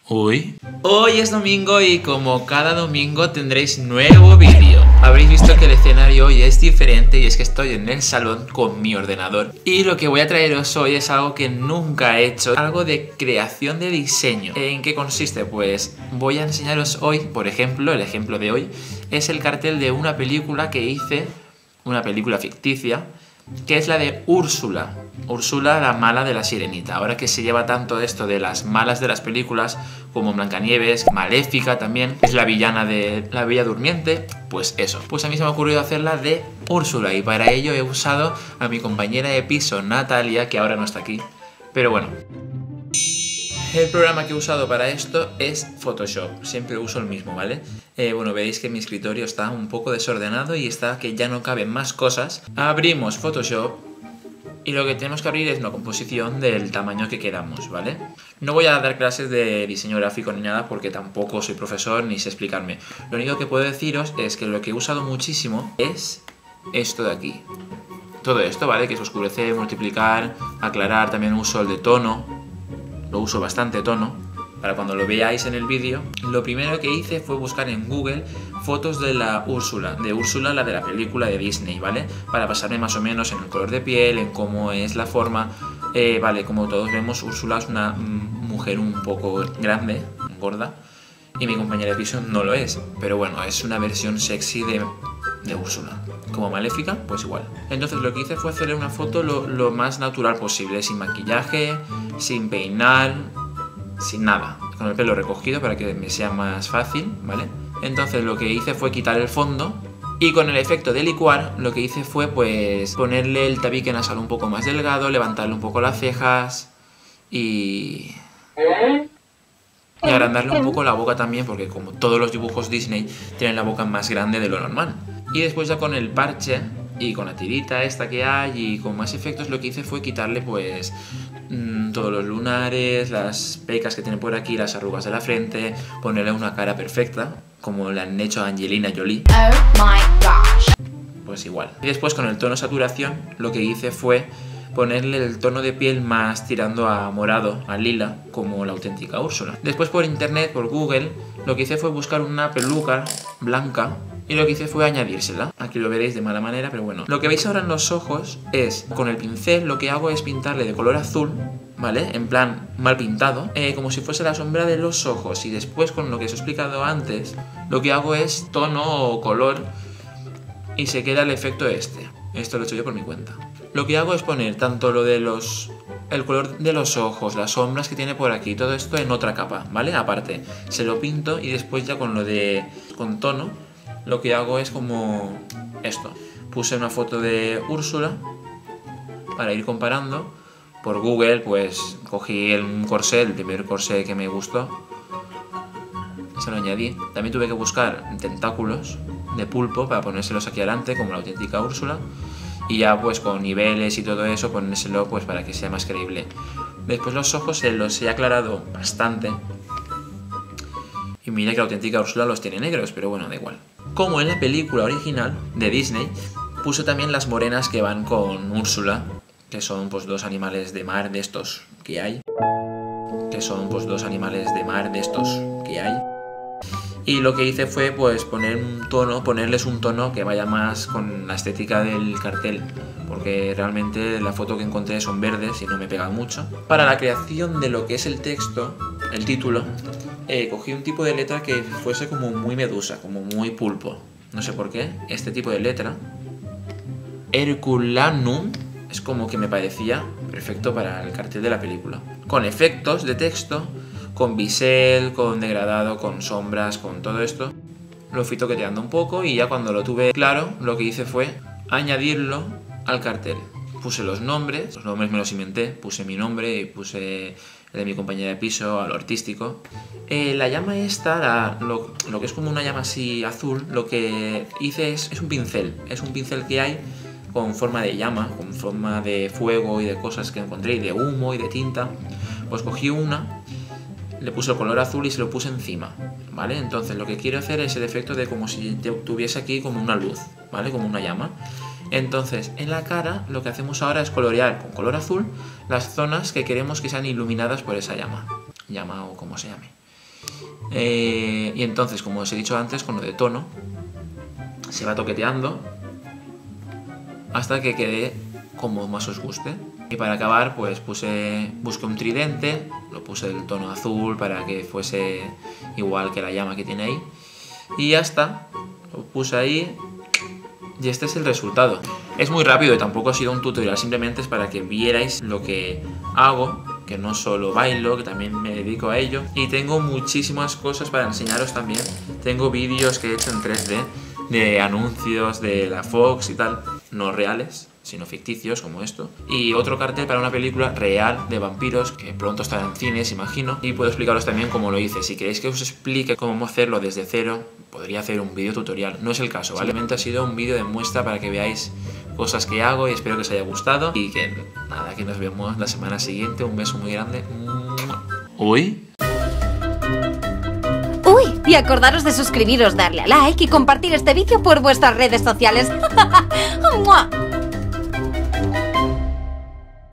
Uy. Hoy es domingo y como cada domingo tendréis nuevo vídeo. Habréis visto que el escenario hoy es diferente y es que estoy en el salón con mi ordenador. Y lo que voy a traeros hoy es algo que nunca he hecho, algo de creación de diseño. ¿En qué consiste? Pues voy a enseñaros hoy, por ejemplo, el ejemplo de hoy es el cartel de una película que hice, una película ficticia, que es la de Úrsula. Úrsula, la mala de la Sirenita. Ahora que se lleva tanto esto de las malas de las películas, como Blancanieves, Maléfica también, es la villana de La Bella Durmiente, pues eso. Pues a mí se me ha ocurrido hacerla de Úrsula y para ello he usado a mi compañera de piso, Natalia, que ahora no está aquí, pero bueno. El programa que he usado para esto es Photoshop, siempre uso el mismo, ¿vale? Bueno, veis que mi escritorio está un poco desordenado y está que ya no caben más cosas. Abrimos Photoshop y lo que tenemos que abrir es una composición del tamaño que queramos, ¿vale? No voy a dar clases de diseño gráfico ni nada porque tampoco soy profesor ni sé explicarme. Lo único que puedo deciros es que lo que he usado muchísimo es esto de aquí. Todo esto, ¿vale? Que es oscurecer, multiplicar, aclarar, también uso el de tono. Lo uso bastante tono, para cuando lo veáis en el vídeo. Lo primero que hice fue buscar en Google fotos de la Úrsula, la de la película de Disney, ¿vale? Para basarme más o menos en el color de piel, en cómo es la forma. Vale, como todos vemos, Úrsula es una mujer un poco grande, gorda, y mi compañera de piso no lo es, pero bueno, es una versión sexy de Úrsula. Como Maléfica, pues igual. Entonces lo que hice fue hacerle una foto lo más natural posible, sin maquillaje, sin peinar, sin nada, con el pelo recogido para que me sea más fácil, ¿vale? Entonces lo que hice fue quitar el fondo y con el efecto de licuar lo que hice fue pues ponerle el tabique nasal un poco más delgado, levantarle un poco las cejas y agrandarle un poco la boca también, porque como todos los dibujos Disney tienen la boca más grande de lo normal. Y después ya con el parche y con la tirita esta que hay y con más efectos lo que hice fue quitarle pues todos los lunares, las pecas que tiene por aquí, las arrugas de la frente, ponerle una cara perfecta como le han hecho a Angelina Jolie. Oh my gosh. Pues igual. Y después con el tono saturación lo que hice fue ponerle el tono de piel más tirando a morado, a lila, como la auténtica Úrsula. Después por internet, por Google, lo que hice fue buscar una peluca blanca y lo que hice fue añadírsela. Aquí lo veréis de mala manera, pero bueno. Lo que veis ahora en los ojos es, con el pincel, lo que hago es pintarle de color azul, ¿vale? En plan mal pintado, como si fuese la sombra de los ojos. Y después, con lo que os he explicado antes, lo que hago es tono o color y se queda el efecto este. Esto lo he hecho yo por mi cuenta. Lo que hago es poner tanto lo de el color de los ojos, las sombras que tiene por aquí, todo esto en otra capa, ¿vale? Aparte, se lo pinto y después ya con tono, lo que hago es como esto. Puse una foto de Úrsula para ir comparando. Por Google, pues cogí un corsé, el primer corsé que me gustó. Se lo añadí. También tuve que buscar tentáculos de pulpo para ponérselos aquí adelante, como la auténtica Úrsula. Y ya pues con niveles y todo eso, ponérselo pues para que sea más creíble. Después los ojos los he aclarado bastante. Y mira que la auténtica Úrsula los tiene negros, pero bueno, da igual. Como en la película original de Disney, puse también las morenas que van con Úrsula, que son pues dos animales de mar de estos que hay. Y lo que hice fue pues ponerles un tono que vaya más con la estética del cartel, porque realmente la foto que encontré son verdes y no me pegan mucho. Para la creación de lo que es el texto, el título, cogí un tipo de letra que fuese como muy medusa, como muy pulpo. No sé por qué, este tipo de letra, Herculanum, es como que me parecía perfecto para el cartel de la película. Con efectos de texto, con bisel, con degradado, con sombras, con todo esto, lo fui toqueteando un poco y ya cuando lo tuve claro, lo que hice fue añadirlo al cartel. Puse los nombres me los inventé, puse mi nombre y puse el de mi compañera de piso, a lo artístico. La llama esta, lo que es como una llama así azul, lo que hice es un pincel que hay con forma de llama, con forma de fuego y de cosas que encontré, y de humo y de tinta. Pues cogí una, le puse el color azul y se lo puse encima, ¿vale? Entonces lo que quiero hacer es el efecto de como si tuviese aquí como una luz, ¿vale? Como una llama. Entonces en la cara lo que hacemos ahora es colorear con color azul las zonas que queremos que sean iluminadas por esa llama o como se llame. Y entonces, como os he dicho antes, con lo de tono, se va toqueteando hasta que quede como más os guste. Y para acabar, pues busqué un tridente, lo puse del tono azul para que fuese igual que la llama que tiene ahí. Y ya está, lo puse ahí y este es el resultado. Es muy rápido y tampoco ha sido un tutorial, simplemente es para que vierais lo que hago, que no solo bailo, que también me dedico a ello. Y tengo muchísimas cosas para enseñaros también. Tengo vídeos que he hecho en 3D de anuncios de la Fox y tal, no reales, sino ficticios como esto. Y otro cartel para una película real de vampiros que pronto estará en cines, imagino. Y puedo explicaros también cómo lo hice. Si queréis que os explique cómo hacerlo desde cero, podría hacer un vídeo tutorial. No es el caso, ¿vale? Simplemente ha sido un vídeo de muestra para que veáis cosas que hago y espero que os haya gustado. Y que nada, que nos vemos la semana siguiente. Un beso muy grande. Uy. Y acordaros de suscribiros, darle a like y compartir este vídeo por vuestras redes sociales. ¡Mua!